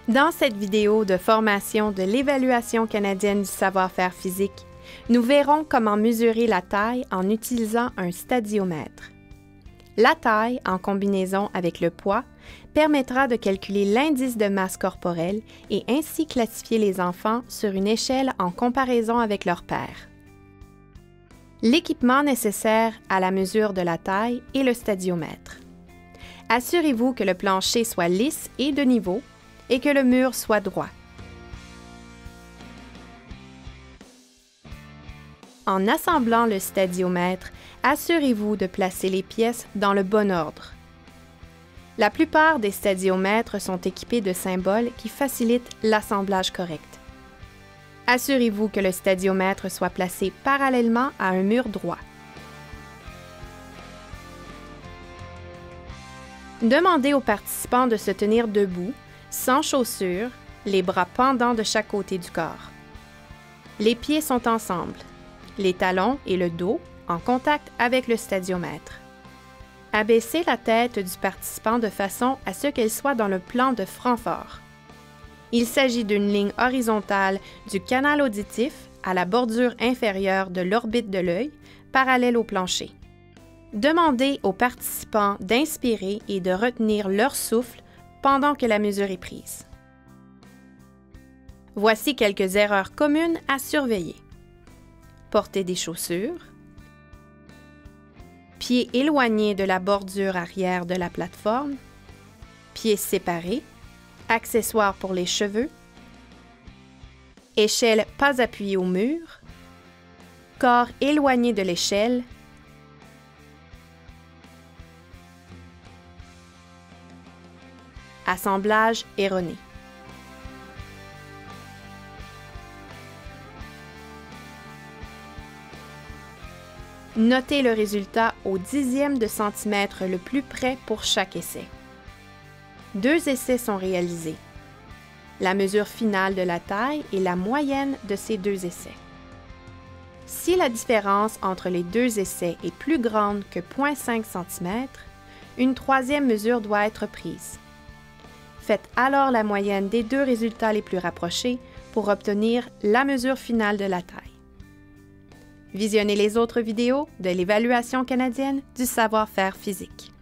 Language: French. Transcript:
Dans cette vidéo de formation de l'Évaluation canadienne du savoir-faire physique, nous verrons comment mesurer la taille en utilisant un stadiomètre. La taille, en combinaison avec le poids, permettra de calculer l'indice de masse corporelle et ainsi classifier les enfants sur une échelle en comparaison avec leurs pairs. L'équipement nécessaire à la mesure de la taille est le stadiomètre. Assurez-vous que le plancher soit lisse et de niveau et que le mur soit droit. En assemblant le stadiomètre, assurez-vous de placer les pièces dans le bon ordre. La plupart des stadiomètres sont équipés de symboles qui facilitent l'assemblage correct. Assurez-vous que le stadiomètre soit placé parallèlement à un mur droit. Demandez aux participants de se tenir debout, sans chaussures, les bras pendants de chaque côté du corps. Les pieds sont ensemble, les talons et le dos en contact avec le stadiomètre. Abaissez la tête du participant de façon à ce qu'elle soit dans le plan de Francfort. Il s'agit d'une ligne horizontale du canal auditif à la bordure inférieure de l'orbite de l'œil, parallèle au plancher. Demandez aux participants d'inspirer et de retenir leur souffle pendant que la mesure est prise. Voici quelques erreurs communes à surveiller. Porter des chaussures. Pieds éloignés de la bordure arrière de la plateforme. Pieds séparés. Accessoires pour les cheveux. Échelle pas appuyée au mur. Corps éloigné de l'échelle. Assemblage erroné. Notez le résultat au dixième de centimètre le plus près pour chaque essai. 2 essais sont réalisés. La mesure finale de la taille est la moyenne de ces 2 essais. Si la différence entre les 2 essais est plus grande que 0,5 cm, une troisième mesure doit être prise. Faites alors la moyenne des 2 résultats les plus rapprochés pour obtenir la mesure finale de la taille. Visionnez les autres vidéos de l'Évaluation canadienne du savoir-faire physique.